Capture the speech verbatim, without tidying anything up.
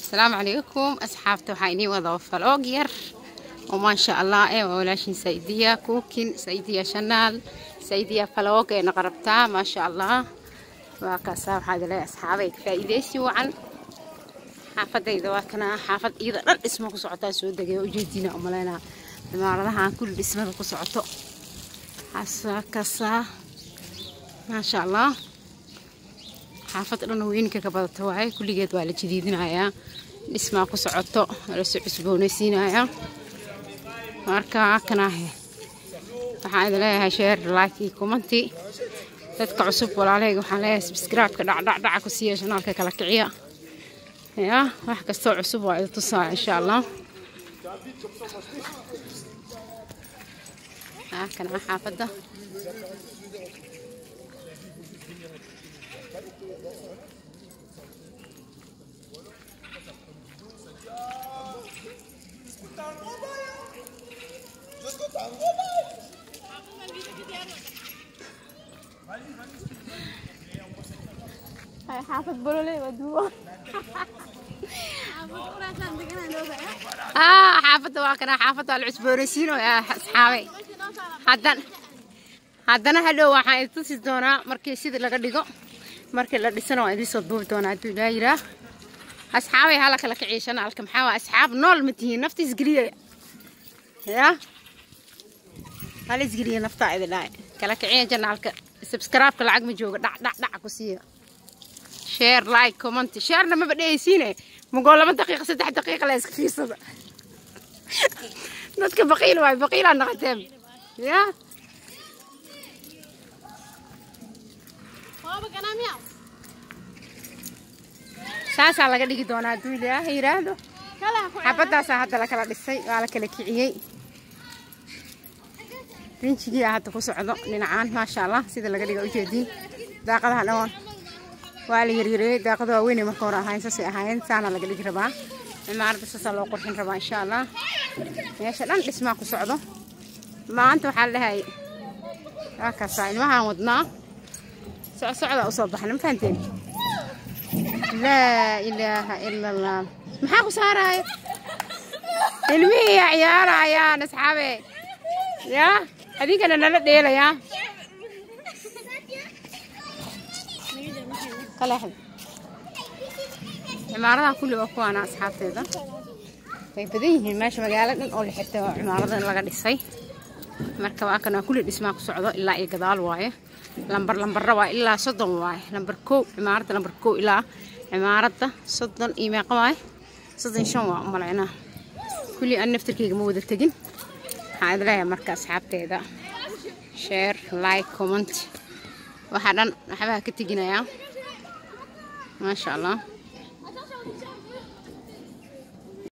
السلام عليكم أصحابتي وحيني وظوفة لوجير وما شاء الله إيه ولاشين سيدية كوكين سيدية شنال سيدية فلوج نقربتها ما شاء الله وكسر هذا لي أصحابي فايديسي وعن حافظ إذا وكنا حافظ إذا رد اسمه قصعته سود جي وجدينا أملنا لما رضها كل اسمه قصعته حسا كسا ما شاء الله حافظ إنه وين كقبضت هواي كل جد ولا جديدين عيا اسمه قصعته رسول عسبونسين عيا marka kanahay waxaan leeyahay share like commenti dadka cusub walaalahayga waxaan leeyahay subscribe ka dhac dhac dhac ku siiya channelka kala kiciya ya wax kasto cusub waa idin tusaa insha Allah ah kana xaafada حافظ بلولي ودوه اه حافظ واكنا حافظ العسبورسين يا اصحابي حدنا حدنا هلو waxaan tusi doonaa markii sida laga dhigo markii la dhisano waa idin soo duubi doonaa hadii la yiraahdo asxaabi hala kala kiciishana halka maxaa waa asxaab nool matihiin naftiis galiya ya hal isgaliya nafta idin kala kiciin janaalka subscribe ka lacag ma jooga dhac dhac dhac ku siiya share like comment share na ma badheeysiine mugo laba daqiiqo saddex daqiiqo la iska fiirsada dadka baqiil way baqiil aan naqateen ya waa baganamiya saasa laga dhigi doonaa duuliya yiraahdo xabadaas hadda la kala dhisay waa la kala kiciyay rinjiga hadda ku socdo dhinacaan ma sha Allah sida laga dhigo u jeedin daaqadaha dhawan waa la yaryarey daaqada waa weyn marka hore ahayn saasi ahayn saana laga dhigi rabaa imaarada saasa loo qurxin rabaa insha Allah meesha dhan dhismaa ku socdo maanta waxa la leeyahay aka saayn waxaan wadnaa soo socda u soo baxna ma fahanteen la ilaaha illa Allah maxaa ku saaray ilmihi ciyaarayaan asxaabe ya adinkana nala dheelaya كلاحد عمارة كل وقوانا أصحاب تيدا فيبديه ماشي مقالة أول حتى عمارة لقى الصي مركبة كنا كل الاسماء كسعودة إلا إيقظال واي لمبر لمبر رواي إلا صدن واي لمبر كو عمارة لمبر كو إلا عمارة صدن إيماق واي صدن شنوا أمالعنا كل أن نفتر كي جمود التجن هذا لا مركز أصحاب تيدا شير لايك كومنت وحنا نحبها كتجنا يا ما شاء الله.